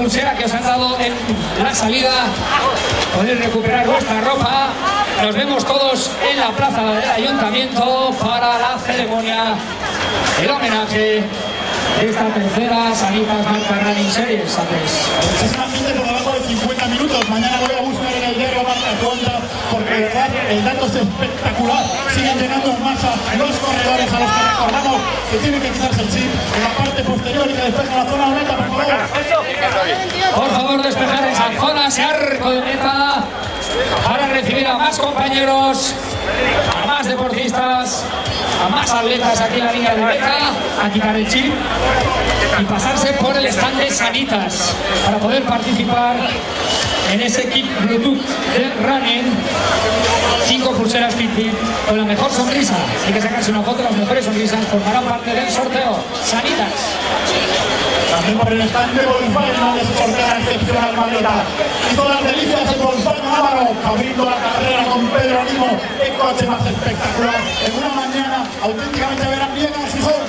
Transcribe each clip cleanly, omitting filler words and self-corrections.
pulsera que os han dado en la salida. Podéis recuperar vuestra ropa. Nos vemos todos en la plaza del ayuntamiento para la ceremonia, el homenaje de esta tercera Sanitas Marca Running Series. Muchísima gente por debajo de 50 minutos. Mañana voy a buscar en el diario Marca Cuenta, porque de verdad el dato es espectacular. Siguen llegando en masa los corredores a los que recordamos que tienen que quitarse el chip en la parte posterior y que despejen la zona de meta, por favor. Por favor, despejar esa zona, ese arco de meta, para recibir a más compañeros, a más deportistas, a más atletas aquí en la línea de meta, a quitar el chip y pasarse por el stand de Sanitas para poder participar en ese kit Bluetooth de running. 5 pulseras Fitbit con la mejor sonrisa. Hay que sacarse una foto, las mejores sonrisas formarán parte del sorteo. Sanitas. También por el stand de Volkswagen, donde se sortea excepcional maleta. Hizo las delicias el Volkswagen Ávaro, abriendo la carrera con Pedro Animo. ¡Qué coche más espectacular! En una mañana auténticamente veraniega en Gijón.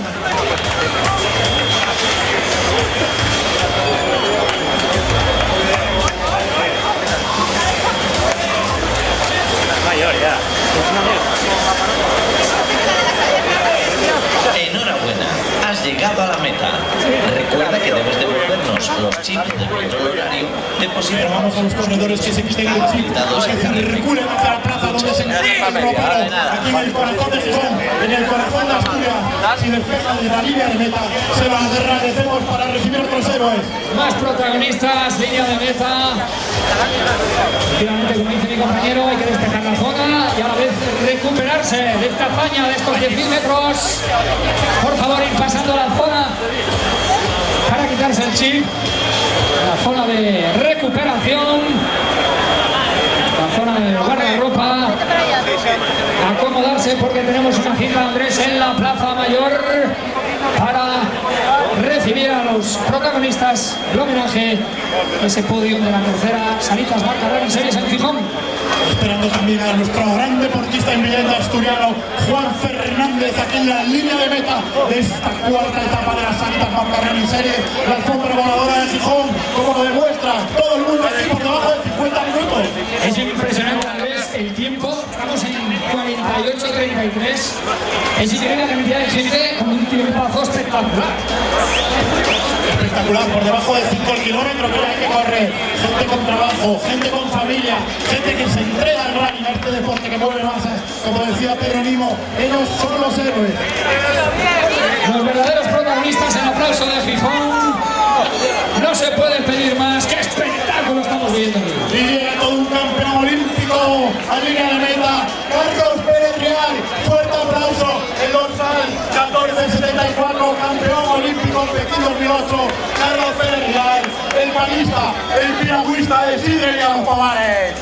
Mayor ya. Enhorabuena, has llegado a la meta. Recuerda que debes devolvernos los chips del control horario depositados. Vamos a los corredores que se quiten el chip, que reculen hacia la plaza donde se encuentra el ropero, aquí en el corazón de Gijón, en el corazón de Asturias. Si despejan de la línea de meta, se los agradecemos para recibir otros héroes. Más protagonistas, línea de meta. Efectivamente, como dice mi compañero, hay que despejar la zona y a la vez recuperarse de esta hazaña de estos 10.000 metros. Por favor, ir pasando la zona para quitarse el chip. La zona de recuperación. La zona de guardarropa. Acomodarse porque tenemos una cita, Andrés, en la Plaza Mayor para recibir a los protagonistas del homenaje, ese podio de la tercera Sanitas Marca Running Series en Gijón. Esperando también a nuestro gran deportista invidente asturiano, Juan Fernández, aquí en la línea de meta de esta cuarta etapa de la Sanitas Marca Running Series. La alfombra voladora de Gijón, como lo demuestra todo el mundo aquí por debajo de 50 minutos. Es impresionante, Andrés, el tiempo. Estamos en 48:33. Es increíble la cantidad de gente con un tiempazo espectacular. Espectacular, por debajo de 5 kilómetros que hay que correr. Gente con trabajo, gente con familia, gente que se entrega al running, a este deporte que mueve masas. Como decía Pedro Animo, ellos son los héroes. Los verdaderos protagonistas, el aplauso de Gijón. No se puede pedir más. ¡Qué espectáculo estamos viendo! Y llega todo un campeón olímpico a línea de meta, Carlos Pérez Real. Fuerte aplauso, el dorsal 1474, campeón olímpico Pekín 2008, Carlos Pérez Real, el panista, el piragüista de Sidre y Alfamares.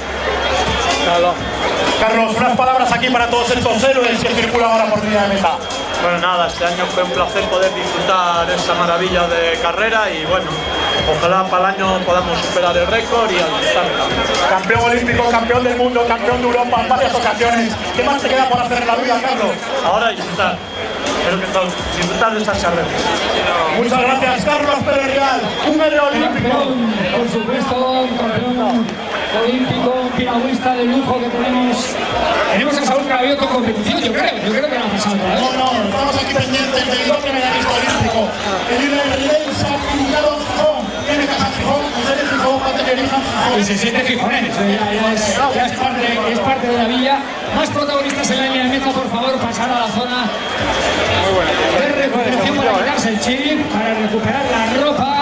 Carlos, unas palabras aquí para todos estos héroes que circulan ahora por línea de meta. Bueno, nada, este año fue un placer poder disfrutar esta maravilla de carrera y bueno, ojalá para el año podamos superar el récord y alcanzarlo. Campeón olímpico, campeón del mundo, campeón de Europa en varias ocasiones. ¿Qué más te queda por hacer en la vida, Carlos? Ahora disfrutar, espero que todos disfrutar de estas carreras. Muchas gracias, Carlos Pérez Real, un héroe olímpico. Campeón, por supuesto, un campeón olímpico, un piragüista de lujo que tenemos. Tenemos a Saúl Cravio con competición, yo creo que no ha pasado todavía. No, estamos aquí pendientes del doble medallista olímpico. El líder relay se ha apuntado en Gijón. Tiene que hacer Gijón, usted es Gijón, antes que elijan Gijón. Y se siente gijonés, ya es parte de la villa. Más protagonistas en la línea de meta, por favor, pasar a la zona de recuperación para quitarse el chip, para recuperar la ropa.